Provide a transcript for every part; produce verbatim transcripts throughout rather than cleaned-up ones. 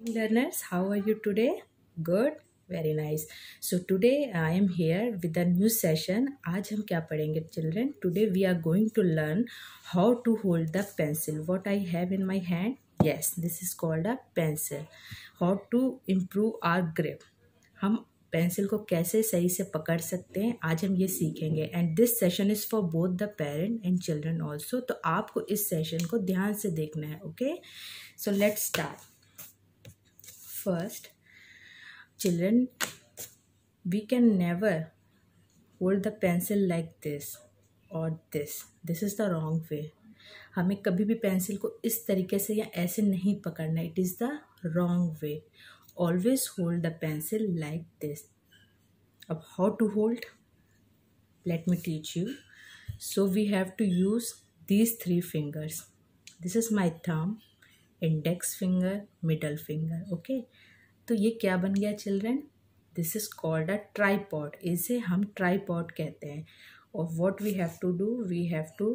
Learners, how are you today? Good, very nice. So today I am here with a new session. आज हम क्या पढ़ेंगे children? Today we are going to learn how to hold the pencil. What I have in my hand? Yes, this is called a pencil. How to improve our grip. हम pencil को कैसे सही से पकड़ सकते हैं आज हम ये सीखेंगे. And this session is for both the parent and children also. तो आपको इस सेशन को ध्यान से देखना है. Okay, so let's start. First, children, we can never hold the pencil like this or this. This is the wrong way. हमें कभी भी पेंसिल को इस तरीके से या ऐसे नहीं पकड़ना. It is the wrong way. Always hold the pencil like this. अब how to hold? Let me teach you. So we have to use these three fingers. This is my thumb, index finger, middle finger. Okay, तो ये क्या बन गया children? This is called a tripod. इसे हम tripod कहते हैं. और what we have to do, we have to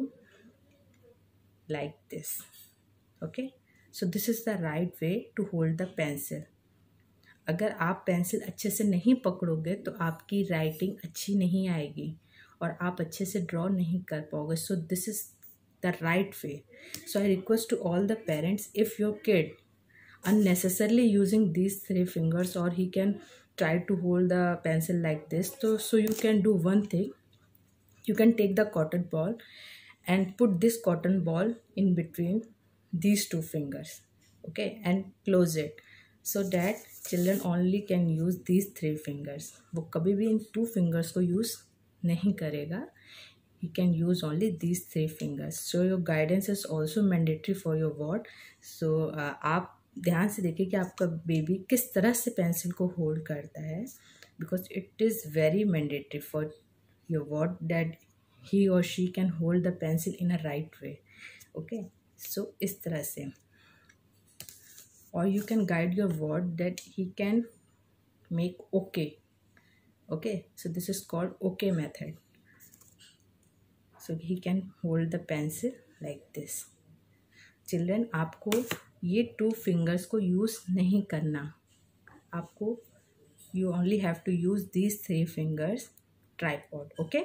like this. Okay, so this is the right way to hold the pencil. अगर आप पेंसिल अच्छे से नहीं पकड़ोगे तो आपकी राइटिंग अच्छी नहीं आएगी और आप अच्छे से ड्रॉ नहीं कर पाओगे. So this is the right way. So I request to all the parents, if your kid unnecessarily using these three fingers or he can try to hold the pencil like this, so so you can do one thing. You can take the cotton ball and put this cotton ball in between these two fingers, okay, and close it so that children only can use these three fingers. वो कभी भी इन two fingers को use नहीं करेगा. He can use only these three fingers. So your guidance is also mandatory for your ward. So uh, आप ध्यान से देखिए कि आपका बेबी किस तरह से पेंसिल को होल्ड करता है, because it is very mandatory for your ward that he or she can hold the pencil in a right way. Okay, so इस तरह से. Or you can guide your ward that he can make okay. Okay, so this is called okay method. So he can hold the pencil like this. Children, आपको ये two fingers को use नहीं करना. आपको you only have to use these three fingers tripod. Okay?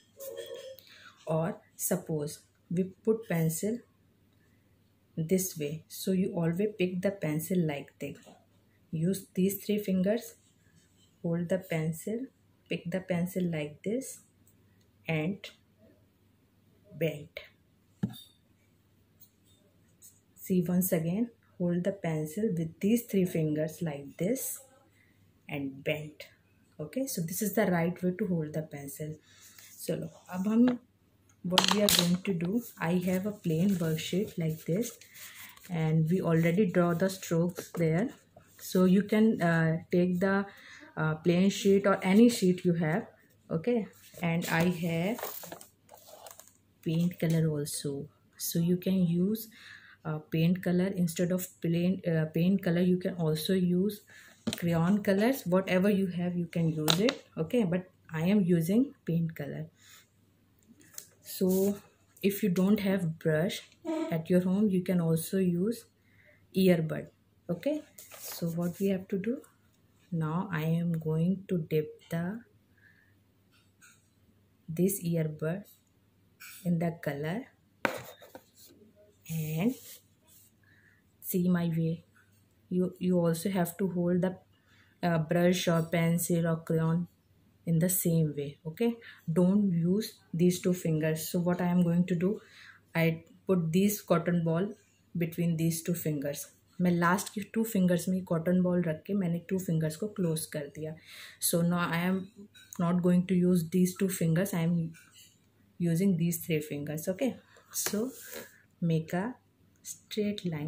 Or suppose we put pencil this way. So you always pick the pencil like this. Use these three fingers. Hold the pencil. Pick the pencil like this. And bend. See, once again, hold the pencil with these three fingers like this and bend. Okay, so this is the right way to hold the pencil. So अब हम what we are going to do, I have a plain worksheet like this and we already draw the strokes there. So you can uh, take the uh, plain sheet or any sheet you have. Okay, and I have paint color also. So you can use uh, paint color instead of plain uh, paint color. You can also use crayon colors. Whatever you have, you can use it. Okay, but I am using paint color. So if you don't have brush at your home, you can also use earbud. Okay, so what we have to do now, I am going to dip the this earbud in the color and see my way. You you also have to hold the uh, brush or pencil or crayon in the same way. Okay, don't use these two fingers. So what I am going to do, I put this cotton ball between these two fingers. मैं last की two fingers में cotton ball रख के मैंने two fingers को close कर दिया. So no I am not going to use these two fingers. I am using these three fingers. Okay, so make a straight line.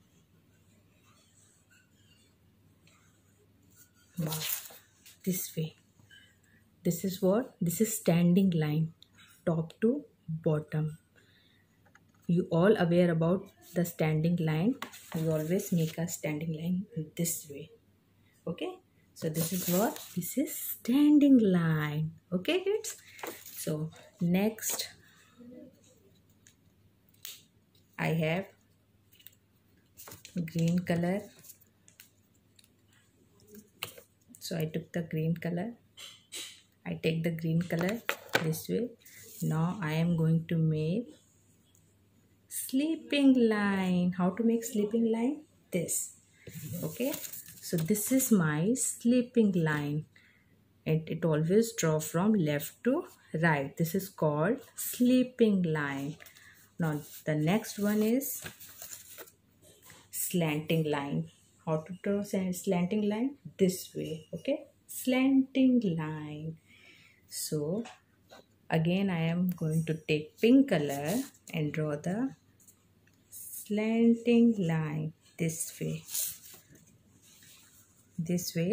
Wow, this way. This is what? This is standing line, top to bottom. You all aware about the standing line. You always make a standing line this way. Okay, so this is what? This is standing line. Okay kids, so next I have green color So I took the green color. I take the green color this way. Now I am going to make sleeping line. How to make sleeping line? This. Okay, so this is my sleeping line. It, it always draw from left to right. This is called sleeping line. Now the next one is slanting line. How to draw slanting line? This way. Okay, slanting line. So again I am going to take pink color and draw the slanting line this way. This way.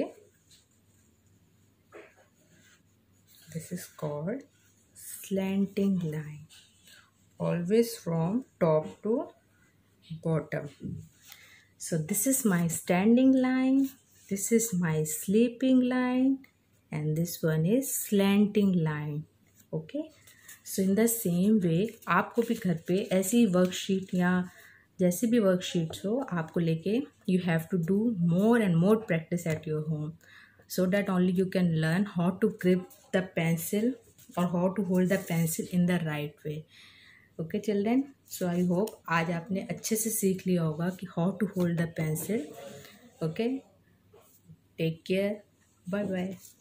This is called slanting line. Always from top to bottom. So this is my standing line. This is my sleeping line. And this one is slanting line. Okay. So in the same way, आपको भी घर पे ऐसी worksheet या जैसी भी worksheets हो आपको लेके you have to do more and more practice at your home, so that only you can learn how to grip the pencil or how to hold the pencil in the right way. Okay children, so I hope आज आपने अच्छे से सीख लिया होगा कि how to hold the pencil. Okay, take care, bye bye.